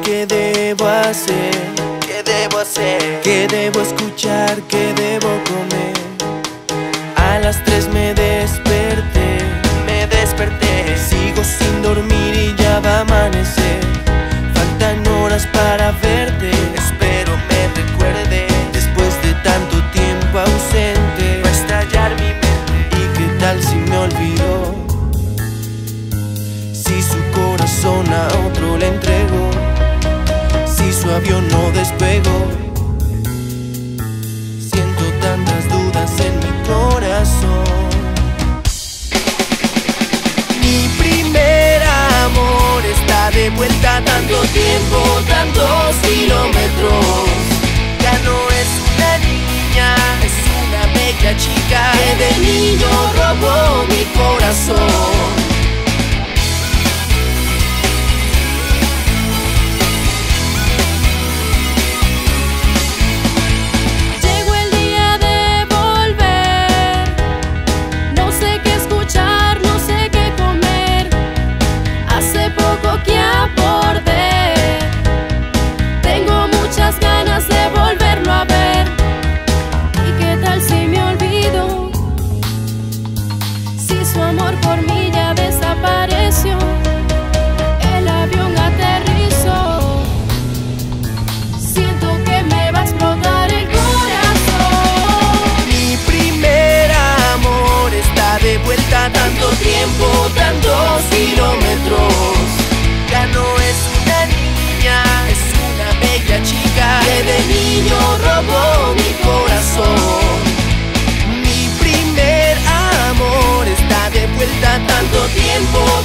¿qué debo hacer? ¿Qué debo hacer? ¿Qué debo escuchar? ¿Qué debo comer? A las 3 me desperté. Sigo sin dormir y ya va a amanecer. Faltan horas para verte. Espero me recuerde. Después de tanto tiempo ausente, Va a estallar mi mente. ¿y qué tal si me olvidó? Si su corazón a otro le entregó, si su avión no despegó. Siento tantas dudas en mi corazón. Mi primer amor está de vuelta. Tanto tiempo, tantos kilómetros. Ya no es una niña, Es una bella chica que de niño robó mi corazón. Llegó el día de volver. No sé qué escuchar, no sé qué comer. Hace poco que abordé. Tengo muchas ganas de volverlo a ver. ¿Y qué tal si me olvido? Si su amor por mí ya desapareció. El avión aterrizó. Siento que me va a explotar el corazón. Mi primer amor está de vuelta. Tanto tiempo, tantos kilómetros. Ya no es una niña, Es una bella chica que de niño robó mi corazón. Mi primer amor está de vuelta. tanto tiempo,